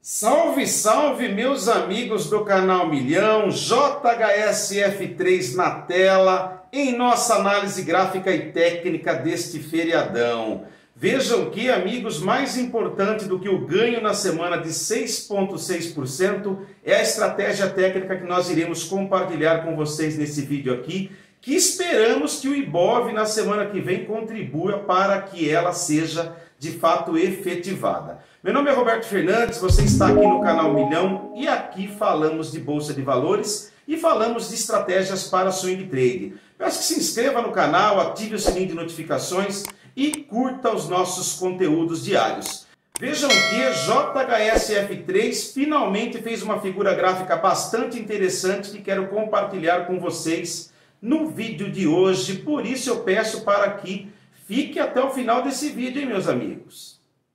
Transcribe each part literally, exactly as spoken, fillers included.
Salve, salve, meus amigos do canal Milhão, J H S F três na tela, em nossa análise gráfica e técnica deste feriadão. Vejam que, amigos, mais importante do que o ganho na semana de seis vírgula seis por cento é a estratégia técnica que nós iremos compartilhar com vocês nesse vídeo aqui, que esperamos que o Ibov na semana que vem contribua para que ela seja de fato efetivada. Meu nome é Roberto Fernandes, você está aqui no canal Milhão e aqui falamos de Bolsa de Valores e falamos de estratégias para swing trade. Peço que se inscreva no canal, ative o sininho de notificações e curta os nossos conteúdos diários. Vejam que J H S F três finalmente fez uma figura gráfica bastante interessante que quero compartilhar com vocês no vídeo de hoje. Por isso eu peço para que fique até o final desse vídeo, hein, meus amigos?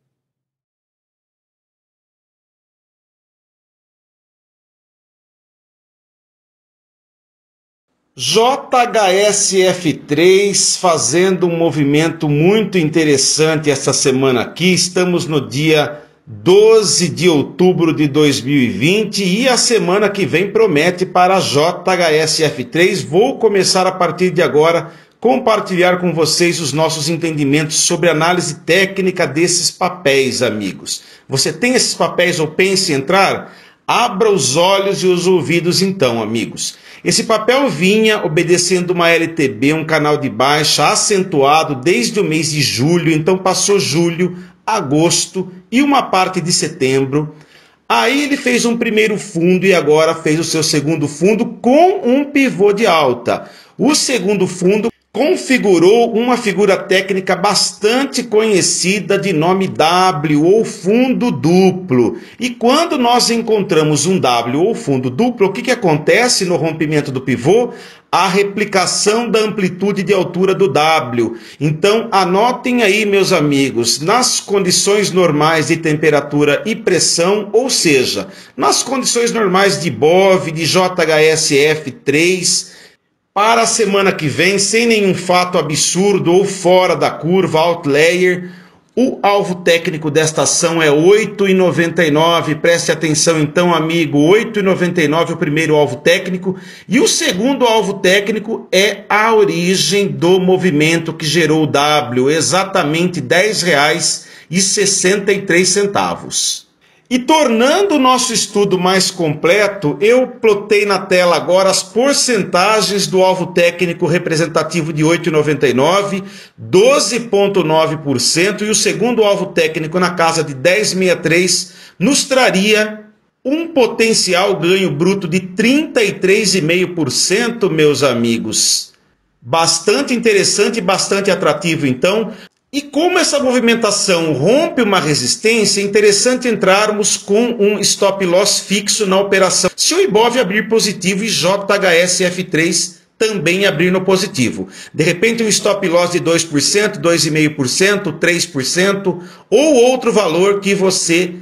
J H S F três fazendo um movimento muito interessante essa semana aqui. Estamos no dia doze de outubro de dois mil e vinte e a semana que vem promete para a J H S F três. Vou começar a partir de agora compartilhar com vocês os nossos entendimentos sobre análise técnica desses papéis, amigos. Você tem esses papéis ou pensa em entrar? Abra os olhos e os ouvidos então, amigos. Esse papel vinha obedecendo uma L T B, um canal de baixa acentuado desde o mês de julho, então passou julho, agosto e uma parte de setembro. Aí ele fez um primeiro fundo e agora fez o seu segundo fundo com um pivô de alta. O segundo fundo configurou uma figura técnica bastante conhecida de nome W ou fundo duplo. E quando nós encontramos um W ou fundo duplo, o que, que acontece no rompimento do pivô? A replicação da amplitude de altura do W. Então anotem aí, meus amigos, nas condições normais de temperatura e pressão, ou seja, nas condições normais de Ibov, de J H S F três, para a semana que vem, sem nenhum fato absurdo ou fora da curva, outlier, o alvo técnico desta ação é oito reais e noventa e nove centavos. Preste atenção então, amigo, oito reais e noventa e nove centavos é o primeiro alvo técnico. E o segundo alvo técnico é a origem do movimento que gerou o W, exatamente dez reais e sessenta e três centavos. E tornando o nosso estudo mais completo, eu plotei na tela agora as porcentagens do alvo técnico representativo de oito reais e noventa e nove centavos, doze vírgula nove por cento, e o segundo alvo técnico na casa de dez vírgula sessenta e três, nos traria um potencial ganho bruto de trinta e três vírgula cinco por cento, meus amigos. Bastante interessante e bastante atrativo, então. E como essa movimentação rompe uma resistência, é interessante entrarmos com um stop loss fixo na operação. Se o Ibov abrir positivo e J H S F três também abrir no positivo. De repente um stop loss de dois por cento, dois vírgula cinco por cento, três por cento ou outro valor que você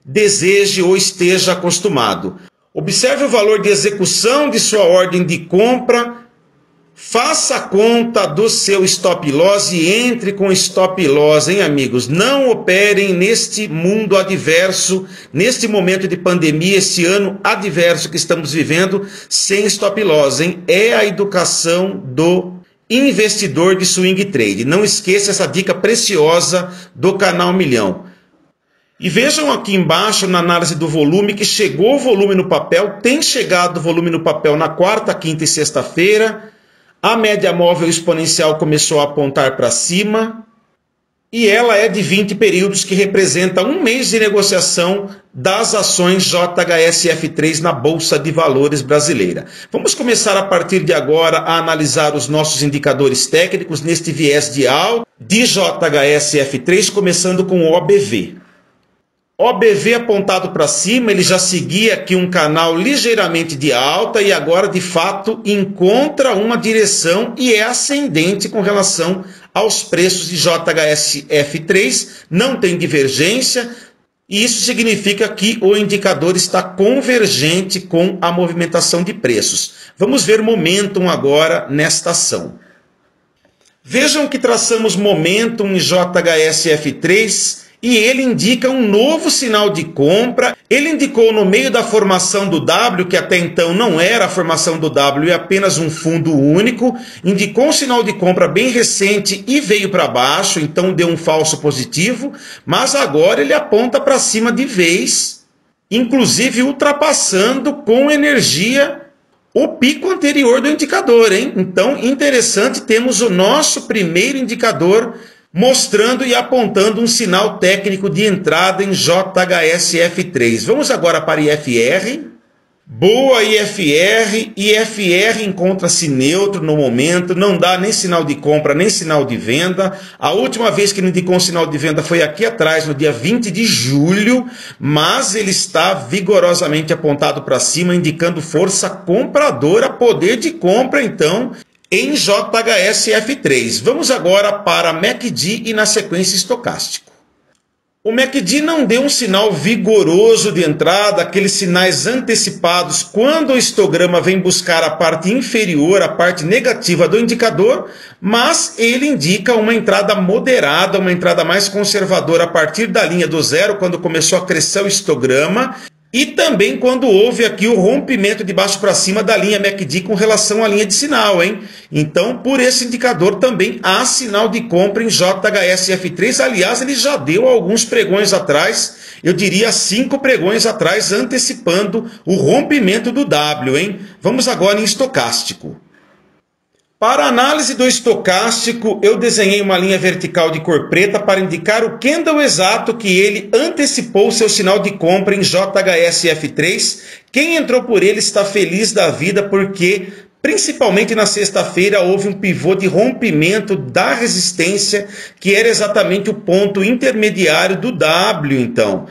deseje ou esteja acostumado. Observe o valor de execução de sua ordem de compra. Faça a conta do seu stop loss e entre com stop loss, hein, amigos? Não operem neste mundo adverso, neste momento de pandemia, este ano adverso que estamos vivendo, sem stop loss, hein? É a educação do investidor de swing trade. Não esqueça essa dica preciosa do canal Milhão. E vejam aqui embaixo na análise do volume que chegou o volume no papel, tem chegado o volume no papel na quarta, quinta e sexta-feira. A média móvel exponencial começou a apontar para cima e ela é de vinte períodos, que representa um mês de negociação das ações J H S F três na Bolsa de Valores brasileira. Vamos começar a partir de agora a analisar os nossos indicadores técnicos neste viés de alta de J H S F três, começando com o O B V. O B V apontado para cima, ele já seguia aqui um canal ligeiramente de alta e agora de fato encontra uma direção e é ascendente com relação aos preços de J H S F três, não tem divergência e isso significa que o indicador está convergente com a movimentação de preços. Vamos ver momentum agora nesta ação. Vejam que traçamos momentum em J H S F três e ele indica um novo sinal de compra. Ele indicou no meio da formação do W, que até então não era a formação do W, é apenas um fundo único, indicou um sinal de compra bem recente e veio para baixo, então deu um falso positivo, mas agora ele aponta para cima de vez, inclusive ultrapassando com energia o pico anterior do indicador, hein? Então, interessante, temos o nosso primeiro indicador mostrando e apontando um sinal técnico de entrada em J H S F três. Vamos agora para I F R. Boa I F R. I F R encontra-se neutro no momento, não dá nem sinal de compra, nem sinal de venda. A última vez que ele indicou um sinal de venda foi aqui atrás, no dia vinte de julho, mas ele está vigorosamente apontado para cima, indicando força compradora, poder de compra, então, em J H S F três. Vamos agora para M A C D e na sequência estocástico. O M A C D não deu um sinal vigoroso de entrada, aqueles sinais antecipados quando o histograma vem buscar a parte inferior, a parte negativa do indicador, mas ele indica uma entrada moderada, uma entrada mais conservadora a partir da linha do zero, quando começou a crescer o histograma, e também quando houve aqui o rompimento de baixo para cima da linha M A C D com relação à linha de sinal, hein? Então, por esse indicador também há sinal de compra em J H S F três. Aliás, ele já deu alguns pregões atrás, eu diria cinco pregões atrás, antecipando o rompimento do W, hein? Vamos agora em estocástico. Para a análise do estocástico, eu desenhei uma linha vertical de cor preta para indicar o candle exato que ele antecipou seu sinal de compra em J H S F três. Quem entrou por ele está feliz da vida porque, principalmente na sexta-feira, houve um pivô de rompimento da resistência, que era exatamente o ponto intermediário do W, então.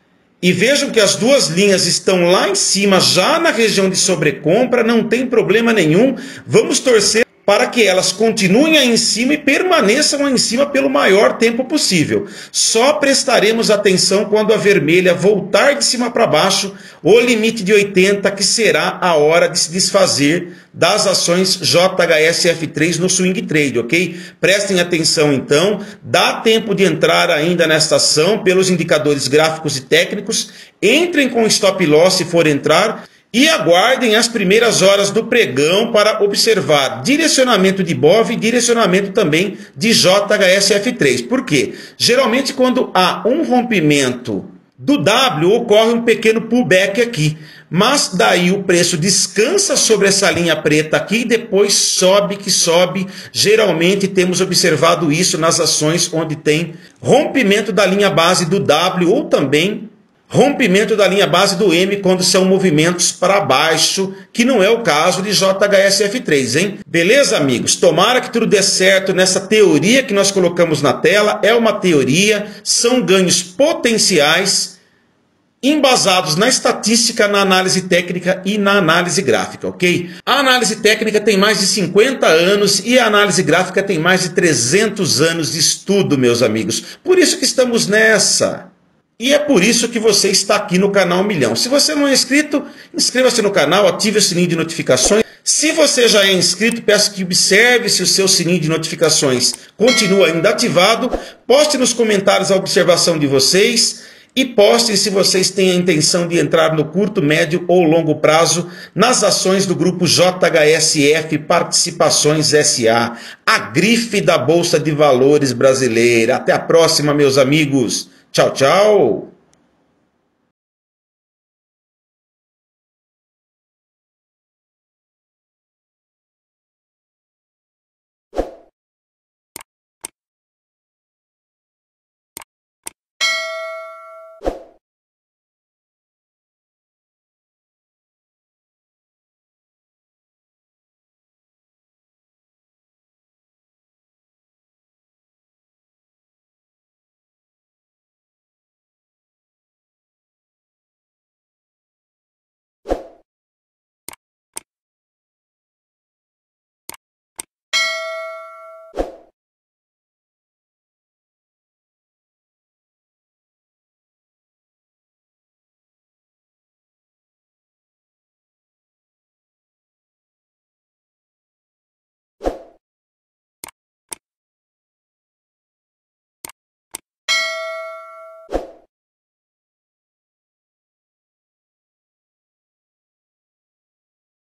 E vejam que as duas linhas estão lá em cima, já na região de sobrecompra, não tem problema nenhum. Vamos torcer para que elas continuem aí em cima e permaneçam aí em cima pelo maior tempo possível. Só prestaremos atenção quando a vermelha voltar de cima para baixo, o limite de oitenta, que será a hora de se desfazer das ações J H S F três no swing trade, ok? Prestem atenção então, dá tempo de entrar ainda nesta ação pelos indicadores gráficos e técnicos, entrem com stop loss se for entrar, e aguardem as primeiras horas do pregão para observar direcionamento de B O V e direcionamento também de J H S F três. Por quê? Geralmente quando há um rompimento do W, ocorre um pequeno pullback aqui. Mas daí o preço descansa sobre essa linha preta aqui e depois sobe que sobe. Geralmente temos observado isso nas ações onde tem rompimento da linha base do W ou também rompimento da linha base do M quando são movimentos para baixo, que não é o caso de J H S F três, hein? Beleza, amigos? Tomara que tudo dê certo nessa teoria que nós colocamos na tela. É uma teoria, são ganhos potenciais, embasados na estatística, na análise técnica e na análise gráfica, ok? A análise técnica tem mais de cinquenta anos e a análise gráfica tem mais de trezentos anos de estudo, meus amigos. Por isso que estamos nessa. E é por isso que você está aqui no canal Milhão. Se você não é inscrito, inscreva-se no canal, ative o sininho de notificações. Se você já é inscrito, peço que observe se o seu sininho de notificações continua ainda ativado. Poste nos comentários a observação de vocês e postem se vocês têm a intenção de entrar no curto, médio ou longo prazo nas ações do grupo J H S F Participações S A, a grife da Bolsa de Valores brasileira. Até a próxima, meus amigos. Tchau, tchau!